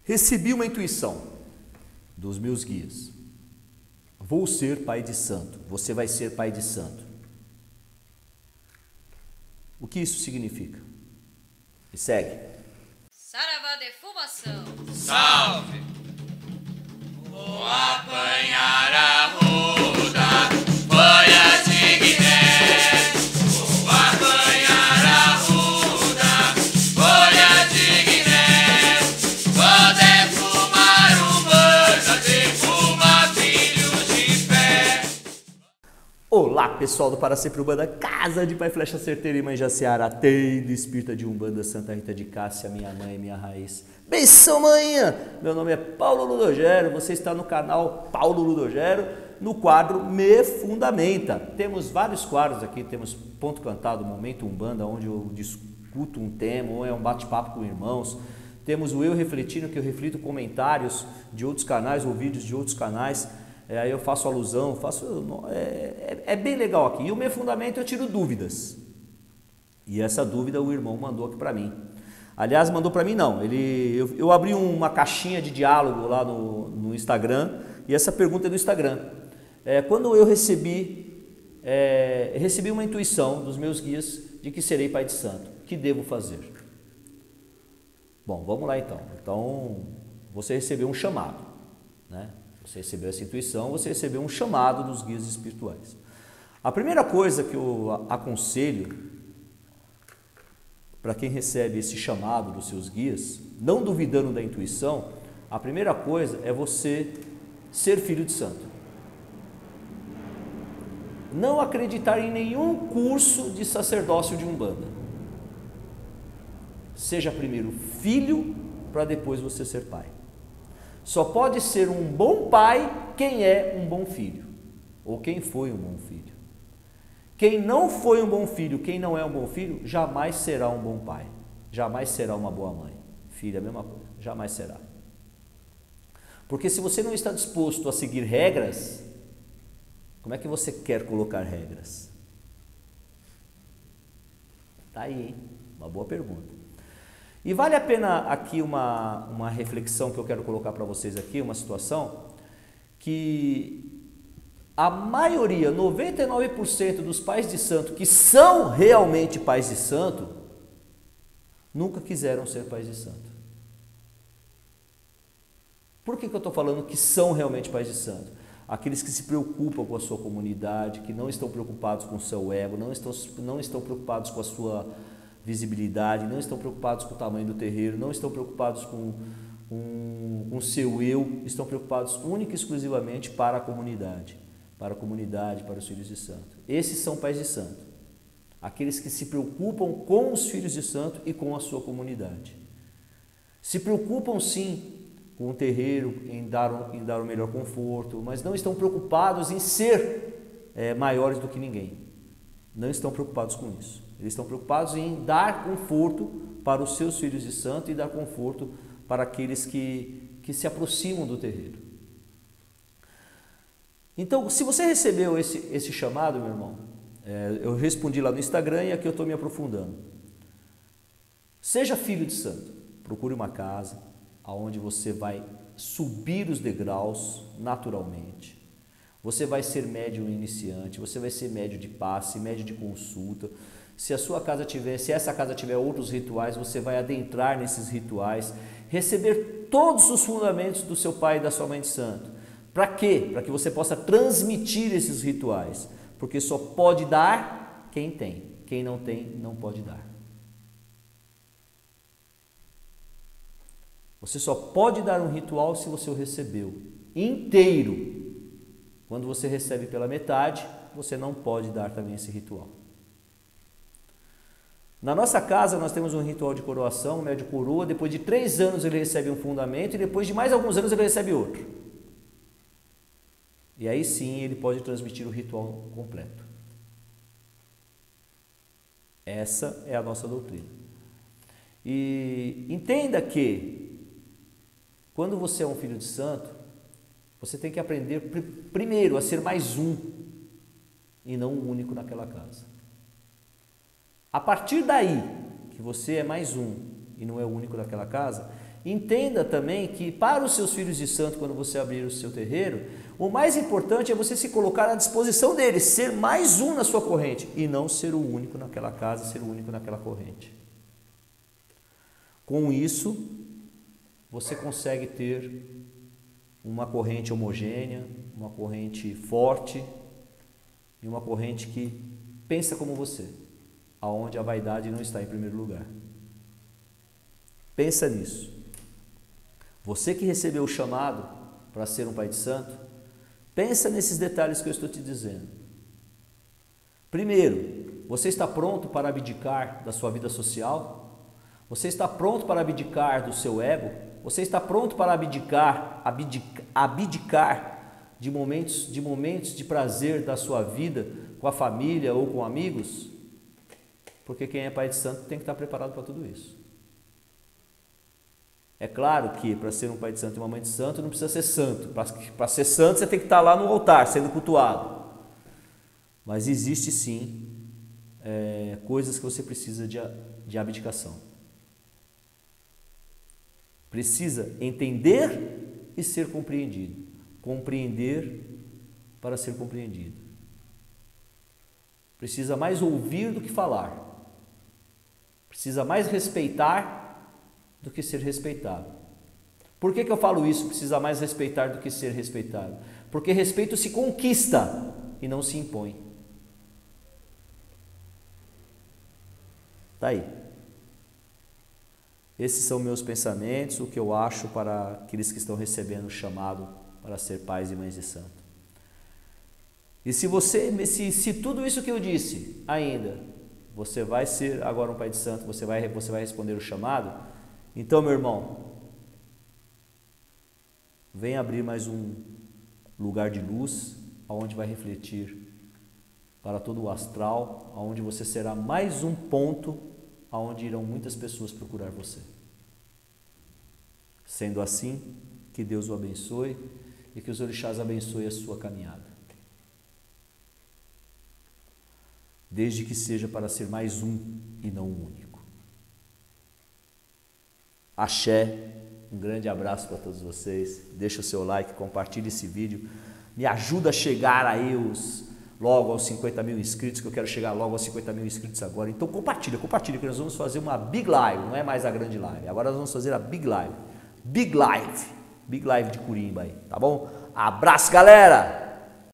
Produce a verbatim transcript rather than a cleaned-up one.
Recebi uma intuição dos meus guias. Vou ser pai de santo. Você vai ser pai de santo. O que isso significa? Me segue. Saravá de fumação. Salve! Vou apanhar a ruda, folhas de Guiné. Vou apanhar a ruda, folhas de Guiné. Vou defumar um banda, defuma filhos de fé. Olá, pessoal do Para Sempre Umbanda, Casa de Pai Flecha Certeira e Mãe Jaciara, tendo espírita de Umbanda, Santa Rita de Cássia, minha mãe, minha raiz. Benção, manhã! Meu nome é Paulo Ludogero, você está no canal Paulo Ludogero, no quadro Me Fundamenta. Temos vários quadros aqui, temos Ponto Cantado, Momento Umbanda, onde eu discuto um tema, ou é um bate-papo com irmãos. Temos o Eu Refletindo, que eu reflito comentários de outros canais ou vídeos de outros canais. É, aí eu faço alusão, faço, é, é, é bem legal aqui. E o meu fundamento eu tiro dúvidas. E essa dúvida o irmão mandou aqui para mim. Aliás, mandou para mim não. Ele, eu, eu abri uma caixinha de diálogo lá no, no Instagram e essa pergunta é do Instagram. É, quando eu recebi, é, recebi uma intuição dos meus guias de que serei pai de santo, o que devo fazer? Bom, vamos lá então. Então, você recebeu um chamado, né? Você recebeu essa intuição, você recebeu um chamado dos guias espirituais. A primeira coisa que eu aconselho para quem recebe esse chamado dos seus guias, não duvidando da intuição, a primeira coisa é você ser filho de santo. Não acreditar em nenhum curso de sacerdócio de Umbanda. Seja primeiro filho para depois você ser pai. Só pode ser um bom pai quem é um bom filho, ou quem foi um bom filho. Quem não foi um bom filho, quem não é um bom filho, jamais será um bom pai, jamais será uma boa mãe. Filho é a mesma coisa, jamais será. Porque se você não está disposto a seguir regras, como é que você quer colocar regras? Tá aí, hein? Uma boa pergunta. E vale a pena aqui uma, uma reflexão que eu quero colocar para vocês aqui, uma situação que a maioria, noventa e nove por cento dos pais de santo que são realmente pais de santo, nunca quiseram ser pais de santo. Por que que eu estou falando que são realmente pais de santo? Aqueles que se preocupam com a sua comunidade, que não estão preocupados com o seu ego, não estão, não estão preocupados com a sua visibilidade, não estão preocupados com o tamanho do terreiro, não estão preocupados com, com, com o seu eu, estão preocupados única e exclusivamente para a comunidade, para a comunidade, para os filhos de santo. Esses são pais de santo, aqueles que se preocupam com os filhos de santo e com a sua comunidade. Se preocupam sim com o terreiro, em dar, em dar o melhor conforto, mas não estão preocupados em ser é, maiores do que ninguém. Não estão preocupados com isso. Eles estão preocupados em dar conforto para os seus filhos de santo e dar conforto para aqueles que, que se aproximam do terreiro. Então, se você recebeu esse, esse chamado, meu irmão, é, eu respondi lá no Instagram e aqui eu estou me aprofundando. Seja filho de santo, procure uma casa onde você vai subir os degraus naturalmente. Você vai ser médium iniciante, você vai ser médium de passe, médium de consulta. Se a sua casa tiver, se essa casa tiver outros rituais, você vai adentrar nesses rituais, receber todos os fundamentos do seu pai e da sua mãe de santo. Para quê? Para que você possa transmitir esses rituais, porque só pode dar quem tem, quem não tem não pode dar. Você só pode dar um ritual se você o recebeu inteiro. Quando você recebe pela metade, você não pode dar também esse ritual. Na nossa casa nós temos um ritual de coroação, o médium coroa, depois de três anos ele recebe um fundamento e depois de mais alguns anos ele recebe outro. E aí sim ele pode transmitir o ritual completo. Essa é a nossa doutrina. E entenda que quando você é um filho de santo, você tem que aprender pr- primeiro a ser mais um e não o único naquela casa. A partir daí, que você é mais um e não é o único daquela casa, Entenda também que para os seus filhos de santo, quando você abrir o seu terreiro, o mais importante é você se colocar à disposição deles, ser mais um na sua corrente e não ser o único naquela casa, ser o único naquela corrente. Com isso, você consegue ter uma corrente homogênea, uma corrente forte e uma corrente que pensa como você, aonde a vaidade não está em primeiro lugar. Pensa nisso. Você que recebeu o chamado para ser um pai de santo, pensa nesses detalhes que eu estou te dizendo. Primeiro, você está pronto para abdicar da sua vida social? Você está pronto para abdicar do seu ego? Você está pronto para abdicar, abdicar, abdicar de momentos, de momentos de prazer da sua vida com a família ou com amigos? Porque quem é pai de santo tem que estar preparado para tudo isso. É claro que para ser um pai de santo e uma mãe de santo não precisa ser santo. Para ser santo você tem que estar lá no altar, sendo cultuado. Mas existe sim é, coisas que você precisa de, de abdicação. Precisa entender e ser compreendido. Compreender para ser compreendido. Precisa mais ouvir do que falar. Precisa mais respeitar do que ser respeitado. Por que que eu falo isso? Precisa mais respeitar do que ser respeitado. Porque respeito se conquista e não se impõe. Tá aí. Esses são meus pensamentos, o que eu acho para aqueles que estão recebendo o chamado para ser pais e mães de santo. E se você, se, se tudo isso que eu disse ainda, você vai ser agora um pai de santo, você vai, você vai responder o chamado, então, meu irmão, vem abrir mais um lugar de luz, onde vai refletir para todo o astral, onde você será mais um ponto, onde irão muitas pessoas procurar você. Sendo assim, que Deus o abençoe e que os orixás abençoem a sua caminhada. Desde que seja para ser mais um e não um único. Axé, um grande abraço para todos vocês, deixa o seu like, compartilhe esse vídeo, me ajuda a chegar aí os, logo aos cinquenta mil inscritos, que eu quero chegar logo aos cinquenta mil inscritos agora, então compartilha, compartilha que nós vamos fazer uma big live, não é mais a grande live, agora nós vamos fazer a big live, big live, big live de Curimba aí, tá bom? Abraço galera!